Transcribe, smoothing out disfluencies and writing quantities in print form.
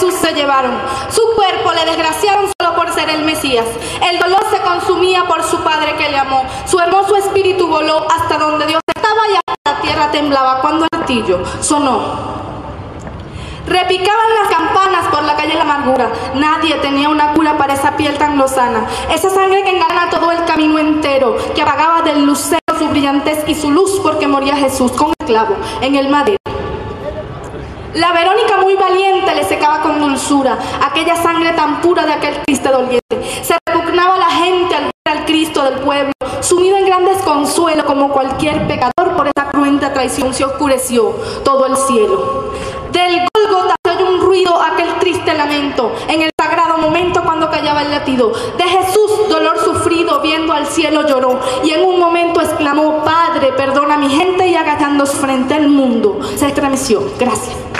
Jesús se llevaron. Su cuerpo le desgraciaron solo por ser el Mesías. El dolor se consumía por su Padre que le amó. Su hermoso espíritu voló hasta donde Dios estaba y hasta la tierra temblaba cuando el martillo sonó. Repicaban las campanas por la calle La Amargura. Nadie tenía una cura para esa piel tan lozana. Esa sangre que engalana todo el camino entero, que apagaba del lucero su brillantez y su luz, porque moría Jesús con el clavo en el madero. La Verónica muy valiente le secaba con dulzura aquella sangre tan pura de aquel triste doliente. Se repugnaba la gente al ver al Cristo del pueblo, sumido en gran desconsuelo como cualquier pecador. Por esa cruenta traición se oscureció todo el cielo. Del Gólgota se oyó un ruido, aquel triste lamento, en el sagrado momento cuando callaba el latido. De Jesús, dolor sufrido, viendo al cielo lloró, y en un momento exclamó: Padre, perdona a mi gente, y agachándose frente al mundo, se estremeció. Gracias.